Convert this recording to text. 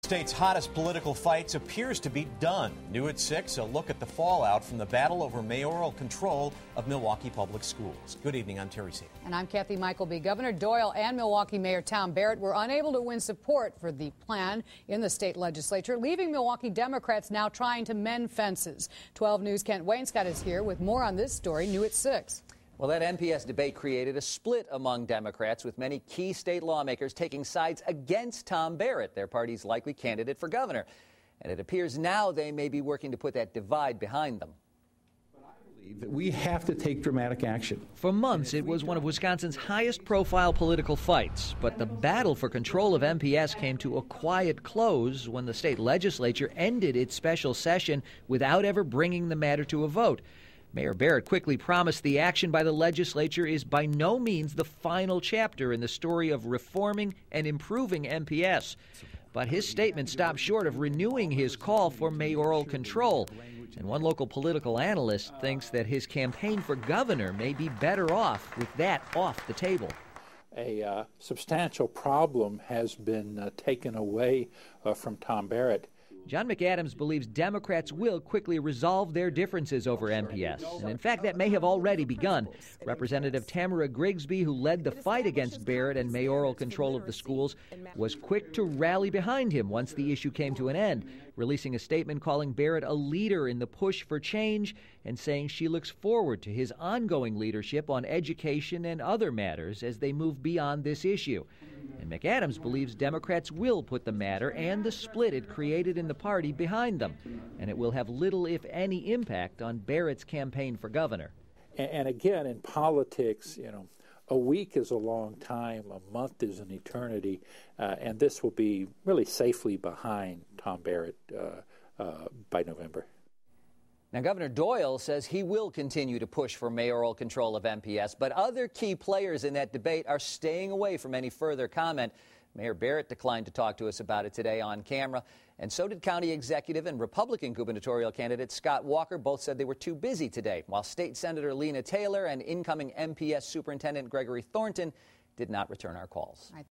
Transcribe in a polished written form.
State's hottest political fights appears to be done. New at 6, a look at the fallout from the battle over mayoral control of Milwaukee Public Schools. Good evening, I'm Terry Seaton. And I'm Kathy Michaelby. Governor Doyle and Milwaukee Mayor Barrett were unable to win support for the plan in the state legislature, leaving Milwaukee Democrats now trying to mend fences. 12 News' Kent Wainscott is here with more on this story, new at 6. Well, that MPS debate created a split among Democrats, with many key state lawmakers taking sides against Tom Barrett, their party's likely candidate for governor. And it appears now they may be working to put that divide behind them. That we have to take dramatic action. For months, it was one of Wisconsin's highest-profile political fights. But the battle for control of MPS came to a quiet close when the state legislature ended its special session without ever bringing the matter to a vote. Mayor Barrett quickly promised the action by the legislature is by no means the final chapter in the story of reforming and improving MPS. But his statement stopped short of renewing his call for mayoral control. And one local political analyst thinks that his campaign for governor may be better off with that off the table. A substantial problem has been taken away from Tom Barrett. John McAdams believes Democrats will quickly resolve their differences over MPS. And in fact, that may have already begun. Representative Tamara Grigsby, who led the fight against Barrett and mayoral control of the schools, was quick to rally behind him once the issue came to an end, releasing a statement calling Barrett a leader in the push for change and saying she looks forward to his ongoing leadership on education and other matters as they move beyond this issue. And McAdams believes Democrats will put the matter and the split it created in the party behind them, and it will have little, if any, impact on Barrett's campaign for governor. And again, in politics, a week is a long time, a month is an eternity, and this will be really safely behind Tom Barrett by November. Now, Governor Doyle says he will continue to push for mayoral control of MPS, but other key players in that debate are staying away from any further comment. Mayor Barrett declined to talk to us about it today on camera, and so did County Executive and Republican gubernatorial candidate Scott Walker. Both said they were too busy today, while State Senator Lena Taylor and incoming MPS Superintendent Gregory Thornton did not return our calls.